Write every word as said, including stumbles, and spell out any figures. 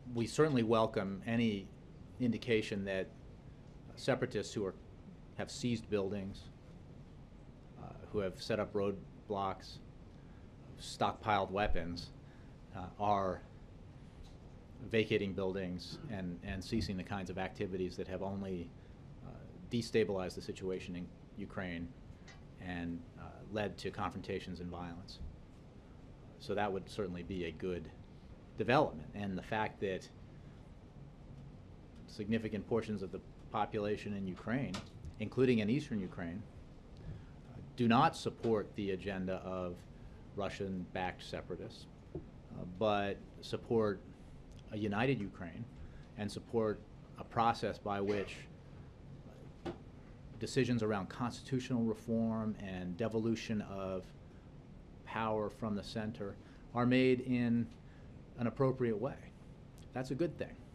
we certainly welcome any indication that separatists who are, have seized buildings, uh, who have set up roadblocks, stockpiled weapons, uh, are vacating buildings and, and ceasing the kinds of activities that have only uh, destabilized the situation in Ukraine and uh, led to confrontations and violence. So that would certainly be a good development. And the fact that significant portions of the population in Ukraine, including in eastern Ukraine, uh, do not support the agenda of Russian-backed separatists, uh, but support a united Ukraine and support a process by which decisions around constitutional reform and devolution of power from the center are made in an appropriate way. That's a good thing.